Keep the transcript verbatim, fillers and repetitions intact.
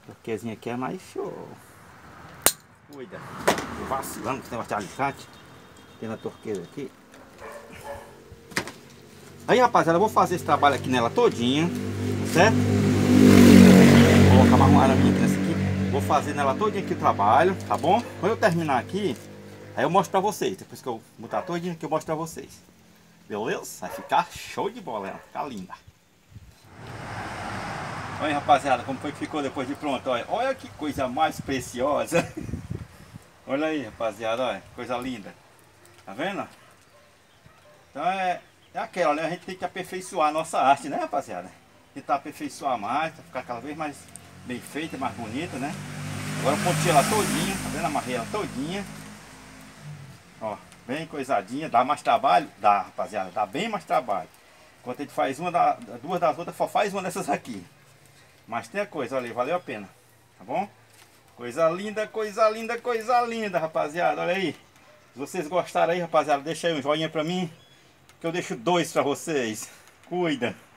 Torquezinha aqui é mais show. Cuida. Tô vacilando com esse negócio de alicate. Tem na torqueira aqui. Aí, rapaziada, eu vou fazer esse trabalho aqui nela todinha, certo? Vou colocar mais uma araminha aqui nessa aqui. Vou fazer nela todinha aqui o trabalho, tá bom? Quando eu terminar aqui, aí eu mostro pra vocês. Depois que eu botar todinha aqui, eu mostro pra vocês. Beleza? Vai ficar show de bola, ela vai ficar linda. Olha aí, rapaziada, como foi que ficou depois de pronto. Olha, olha que coisa mais preciosa. Olha aí, rapaziada, olha, coisa linda. Tá vendo? Então é... É aquela, né? A gente tem que aperfeiçoar a nossa arte, né, rapaziada? Tentar aperfeiçoar mais, pra ficar cada vez mais bem feita, mais bonita, né? Agora eu pontei ela todinha, tá vendo? Amarrei ela todinha. Ó, bem coisadinha. Dá mais trabalho? Dá, rapaziada, dá bem mais trabalho. Enquanto a gente faz uma, da, duas das outras, só faz uma dessas aqui. Mas tem a coisa, olha aí, valeu a pena, tá bom? Coisa linda, coisa linda, coisa linda, rapaziada, olha aí. Se vocês gostaram aí, rapaziada, deixa aí um joinha pra mim. Que eu deixo dois pra vocês. Cuida.